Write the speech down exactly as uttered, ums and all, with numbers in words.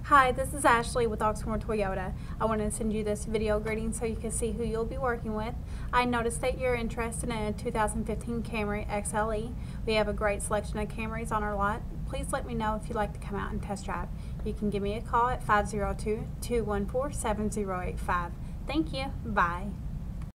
Hi, this is Ashley with Oxmoor Toyota. I wanted to send you this video greeting so you can see who you'll be working with. I noticed that you're interested in a two thousand fifteen Camry X L E. We have a great selection of Camrys on our lot. Please let me know if you'd like to come out and test drive. You can give me a call at five zero two, two one four, seven zero eight five. Thank you. Bye.